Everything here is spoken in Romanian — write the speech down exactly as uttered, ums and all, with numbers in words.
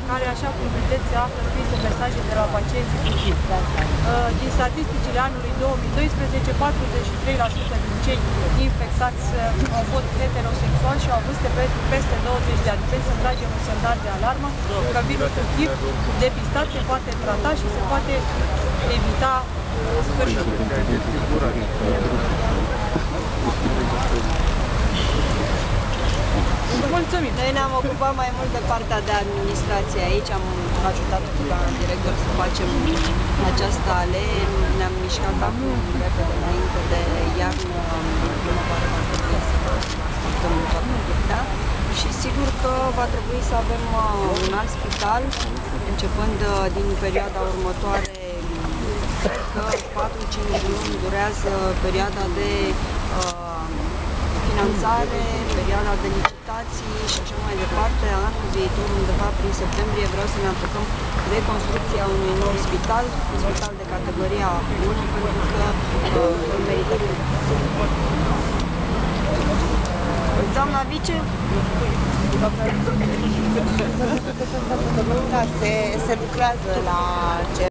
care, așa cum vedeți, se află scrise mesaje de la pacienți. Din statisticile anului două mii doisprezece, patruzeci și trei la sută din cei infectați au fost heterosexuali și au vârste peste douăzeci de ani. Trebuie să tragem un semnal de alarmă că virusul H I V depistat se poate trata și se poate evita sfârșitul. Mulțumim! Noi ne-am ocupat mai mult de partea de administrație aici, am ajutat cu doamna director să facem această alee, ne-am mișcat acum repede înainte de iarnă, primăvară va trebui să ascultăm toată curtea și sigur că va trebui să avem un alt spital, începând din perioada următoare, cred că patru-cinci luni durează perioada de uh, finanțare, perioada de licitații și așa mai departe. Anul viitor, undeva prin septembrie, vreau să ne apucăm de construcția unui nou spital, un spital de categoria unu, pentru că uh, merită. Doamna vice? Da, se, se lucrează la